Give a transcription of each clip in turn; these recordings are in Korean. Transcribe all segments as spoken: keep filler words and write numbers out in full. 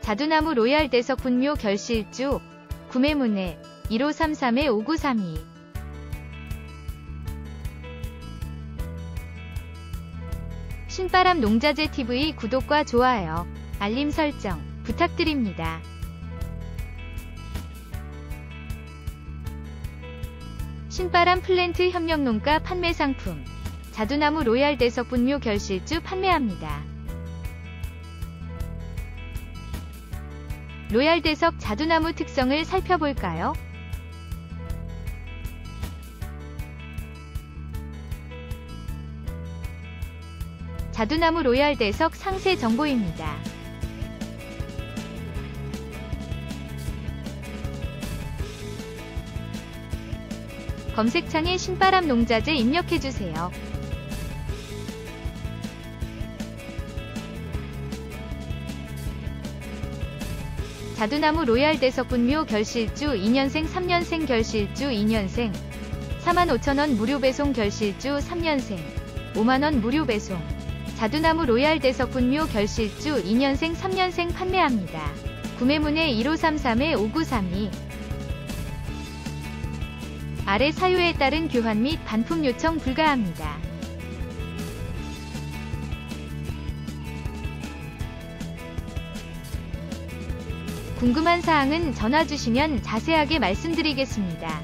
자두나무 로얄 대석 분묘 결실주. 구매 문의 일오삼삼 오구삼이. 신바람 농자재 티비 구독과 좋아요, 알림 설정 부탁드립니다. 신바람 플랜트 협력농가 판매 상품. 자두나무 로얄 대석 분묘 결실주 판매합니다. 로얄 대석 자두나무 특성을 살펴볼까요? 자두나무 로얄 대석 상세 정보입니다. 검색창에 신바람 농자재 입력해주세요. 자두나무 로얄 대석 분묘 결실주 이 년생 삼 년생 결실주 이 년생 사만 오천 원 무료 배송 결실주 삼 년생 오만 원 무료 배송. 자두나무 로얄 대석 분묘 결실주 이 년생 삼 년생 판매합니다. 구매 문의 일오삼삼 오구삼이. 아래 사유에 따른 교환 및 반품 요청 불가합니다. 궁금한 사항은 전화 주시면 자세하게 말씀드리겠습니다.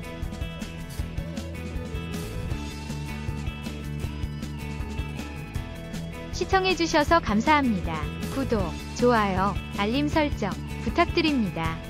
시청해주셔서 감사합니다. 구독, 좋아요, 알림 설정 부탁드립니다.